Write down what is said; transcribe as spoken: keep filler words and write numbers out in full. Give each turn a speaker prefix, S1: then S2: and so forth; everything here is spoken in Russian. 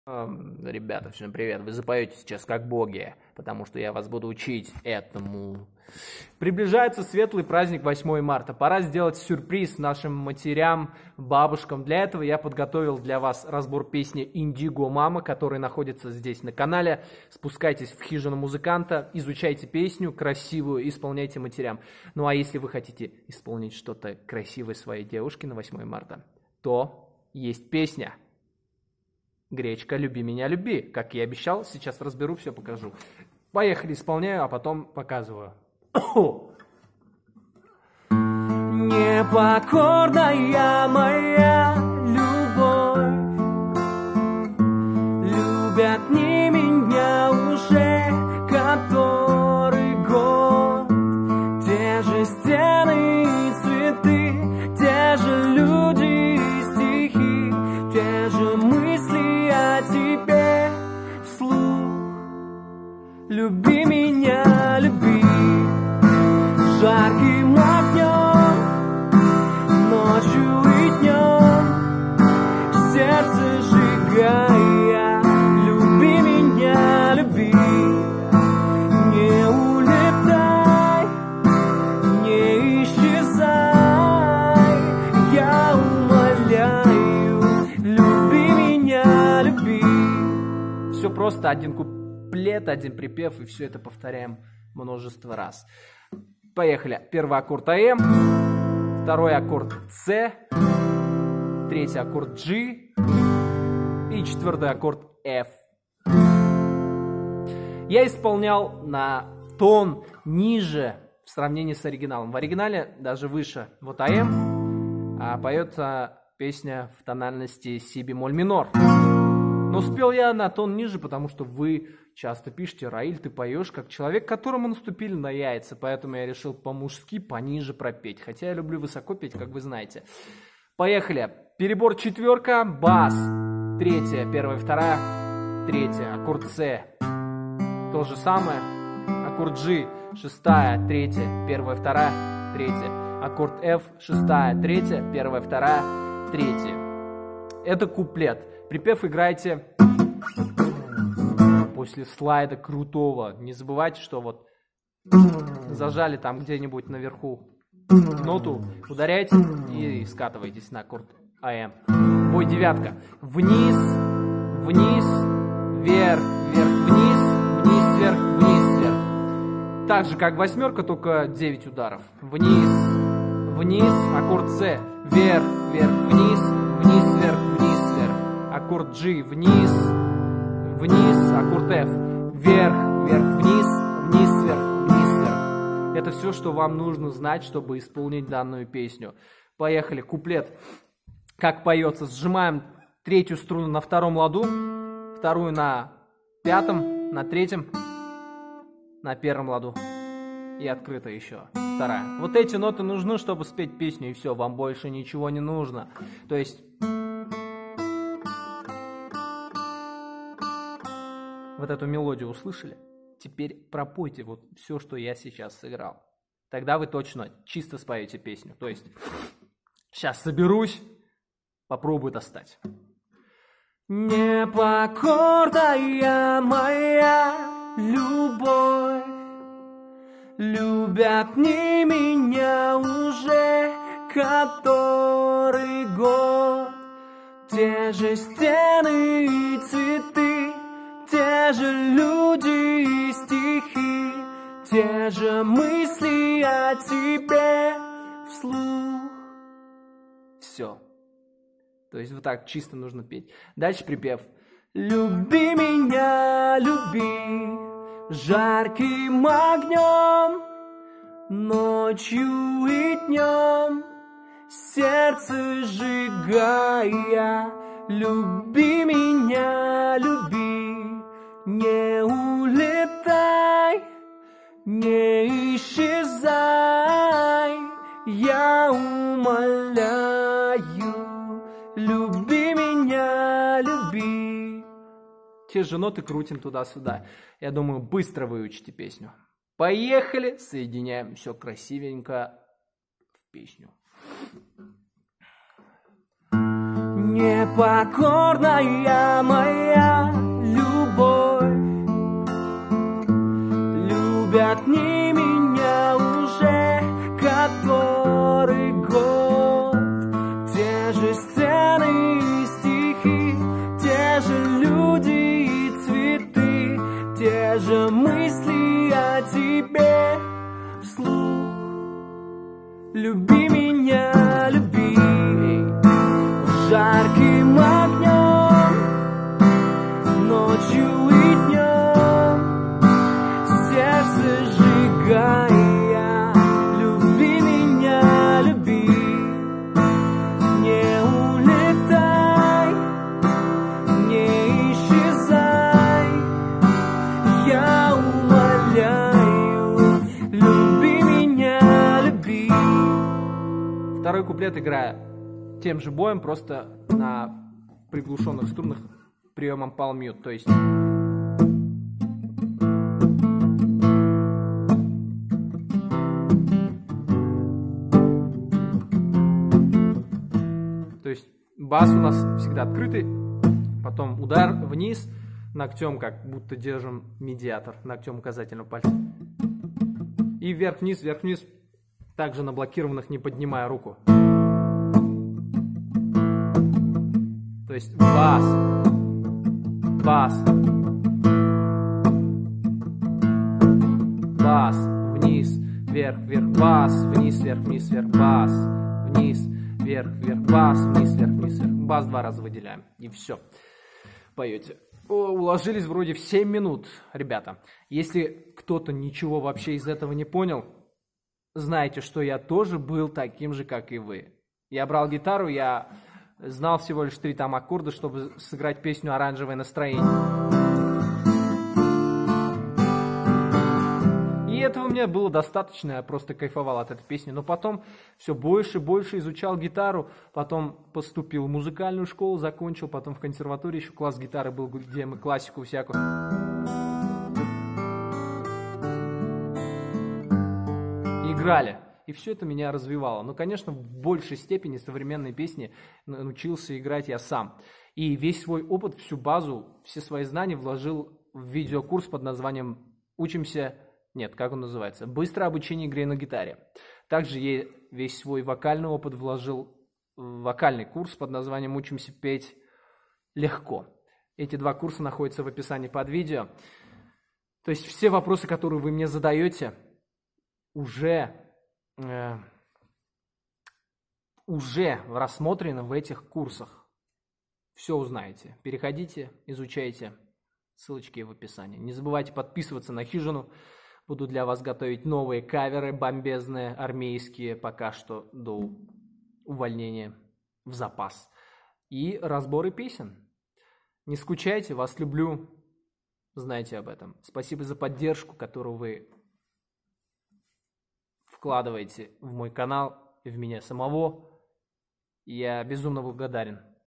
S1: Ребята, всем привет. Вы запоете сейчас как боги, потому что я вас буду учить этому. Приближается светлый праздник восьмое марта. Пора сделать сюрприз нашим матерям, бабушкам. Для этого я подготовил для вас разбор песни «Индиго Мама», которая находится здесь на канале. Спускайтесь в хижину музыканта, изучайте песню красивую, исполняйте матерям. Ну а если вы хотите исполнить что-то красивое своей девушке на восьмое марта, то есть песня «Гречка, люби меня, люби». Как я обещал, сейчас разберу, все покажу. Поехали, исполняю, а потом показываю. Непокорная моя любовь, любят не меня уже который год. Те же стены и цветы, те же люди и стихи, те же мысли о тебе вслух. Люби меня, люби жарким огнем, ночью и днем, сердце сжигая. Люби меня, люби, не улетай, не исчезай, я умоляю. Люби меня, люби. Все просто, один куплет, один припев, и все это повторяем множество раз. Поехали. Первый аккорд АМ, второй аккорд С, третий аккорд G и четвертый аккорд F. Я исполнял на тон ниже в сравнении с оригиналом. В оригинале даже выше. Вот АМ, а поется песня в тональности си бемоль минор. Но спел я на тон ниже, потому что вы часто пишете: «Раиль, ты поешь как человек, которому наступили на яйца», поэтому я решил по-мужски пониже пропеть. Хотя я люблю высоко петь, как вы знаете. Поехали. Перебор четверка, бас, третья, первая, вторая, третья, аккорд С. То же самое. Аккорд G, шестая, третья, первая, вторая, третья. Аккорд F, шестая, третья, первая, вторая, третья. Это куплет. Припев играйте после слайда крутого. Не забывайте, что вот зажали там где-нибудь наверху ноту, ударяйте и скатываетесь на аккорд АМ. Бой девятка. Вниз, вниз, вверх, вверх, вниз, вниз, вверх, вниз, вверх. Так же, как восьмерка, только девять ударов. Вниз, вниз, аккорд С, вверх, вверх, вниз, вниз, вверх, вниз, вверх. Аккорд G, вниз, вниз, аккорд F, вверх, вверх, вниз, вниз, вверх, вниз, вверх. Это все, что вам нужно знать, чтобы исполнить данную песню. Поехали, куплет. Как поется? Сжимаем третью струну на втором ладу, вторую на пятом, на третьем, на первом ладу и открыто еще вторая. Вот эти ноты нужны, чтобы спеть песню, и все, вам больше ничего не нужно. То есть вот эту мелодию услышали? Теперь пропойте вот все, что я сейчас сыграл. Тогда вы точно чисто споете песню. То есть сейчас соберусь, попробую достать. Непокорная моя любовь, любят не меня уже который год. Те же стены и цветы, те же люди и стихи, те же мысли о тебе вслух. Все. То есть вот так чисто нужно петь. Дальше припев. Люби меня, люби жарким огнем, ночью и днем, сердце сжигая. Люби меня, люби, не улетай, не исчезай, я умоляю. Люби меня, люби. Те же ноты крутим туда-сюда. Я думаю, быстро выучите песню. Поехали, соединяем все красивенько в песню. Непокорная моя любовь, любят не меня уже который год. Те же сцены и стихи, те же люди и цветы, те же мысли о тебе вслух. Люби меня, люби жарким огнем, ночью и днем, сердце сжигая. Люби меня, люби, не улетай, не исчезай, я умоляю. Люби меня, люби. Второй куплет играю тем же боем, просто на приглушенных струнах приемом palm mute, то есть то есть бас у нас всегда открытый, потом удар вниз ногтем, как будто держим медиатор, ногтем указательного пальца, и вверх-вниз, вверх-вниз, также на блокированных, не поднимая руку. То есть бас, бас, бас, вниз, вверх, вверх, бас, вниз, вверх, вниз, вверх, бас, вниз, вверх, вверх, бас, вниз, вверх, вниз, вверх. Бас два раза выделяем, и все. Поете. О, уложились вроде в семь минут, ребята. Если кто-то ничего вообще из этого не понял, знайте, что я тоже был таким же, как и вы. Я брал гитару, я знал всего лишь три там аккорда, чтобы сыграть песню «Оранжевое настроение». И этого мне было достаточно, я просто кайфовал от этой песни. Но потом все больше и больше изучал гитару, потом поступил в музыкальную школу, закончил, потом в консерватории еще класс гитары был, где мы классику всякую играли. И все это меня развивало. Но, конечно, в большей степени современные песни научился играть я сам. И весь свой опыт, всю базу, все свои знания вложил в видеокурс под названием «Учимся...» Нет, как он называется? «Быстрое обучение игре на гитаре». Также я весь свой вокальный опыт вложил в вокальный курс под названием «Учимся петь легко». Эти два курса находятся в описании под видео. То есть все вопросы, которые вы мне задаете, уже... уже рассмотрено в этих курсах. Все узнаете. Переходите, изучайте. Ссылочки в описании. Не забывайте подписываться на Хижину. Буду для вас готовить новые каверы бомбезные, армейские, пока что до увольнения в запас. И разборы песен. Не скучайте, вас люблю. Знайте об этом. Спасибо за поддержку, которую вы вкладываете в мой канал и в меня самого. Я безумно благодарен.